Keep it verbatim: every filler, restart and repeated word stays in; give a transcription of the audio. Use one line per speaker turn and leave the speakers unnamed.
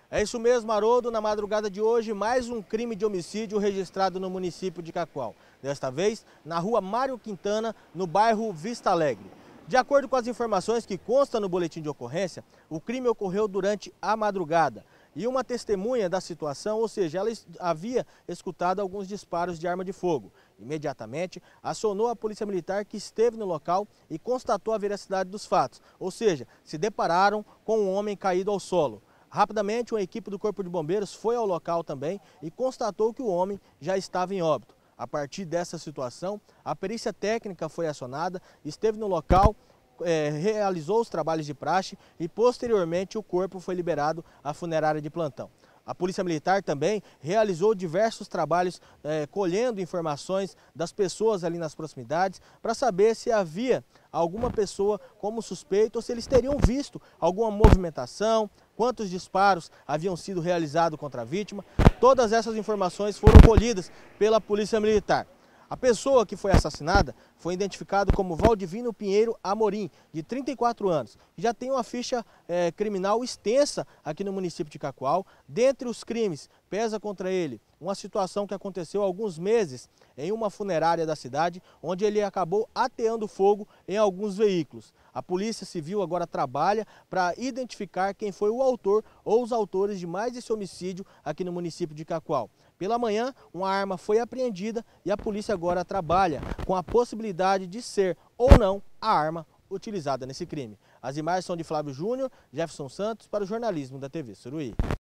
É isso mesmo, Haroldo. Na madrugada de hoje, mais um crime de homicídio registrado no município de Cacoal. Desta vez, na rua Mário Quintana, no bairro Vista Alegre. De acordo com as informações que constam no boletim de ocorrência, o crime ocorreu durante a madrugada. E uma testemunha da situação, ou seja, ela havia escutado alguns disparos de arma de fogo. Imediatamente, acionou a polícia militar que esteve no local e constatou a veracidade dos fatos. Ou seja, se depararam com um homem caído ao solo. Rapidamente, uma equipe do Corpo de Bombeiros foi ao local também e constatou que o homem já estava em óbito. A partir dessa situação, a perícia técnica foi acionada, esteve no local, é, realizou os trabalhos de praxe e, posteriormente, o corpo foi liberado à funerária de plantão. A Polícia Militar também realizou diversos trabalhos é, colhendo informações das pessoas ali nas proximidades para saber se havia alguma pessoa como suspeito ou se eles teriam visto alguma movimentação, quantos disparos haviam sido realizados contra a vítima. Todas essas informações foram colhidas pela Polícia Militar. A pessoa que foi assassinada foi identificada como Valdivino Pinheiro Amorim, de trinta e quatro anos, que já tem uma ficha é, criminal extensa aqui no município de Cacoal. Dentre os crimes, pesa contra ele uma situação que aconteceu há alguns meses em uma funerária da cidade, onde ele acabou ateando fogo em alguns veículos. A Polícia Civil agora trabalha para identificar quem foi o autor ou os autores de mais esse homicídio aqui no município de Cacoal. Pela manhã, uma arma foi apreendida e a polícia agora trabalha com a possibilidade de ser ou não a arma utilizada nesse crime. As imagens são de Flávio Júnior, Jefferson Santos, para o jornalismo da T V Suruí.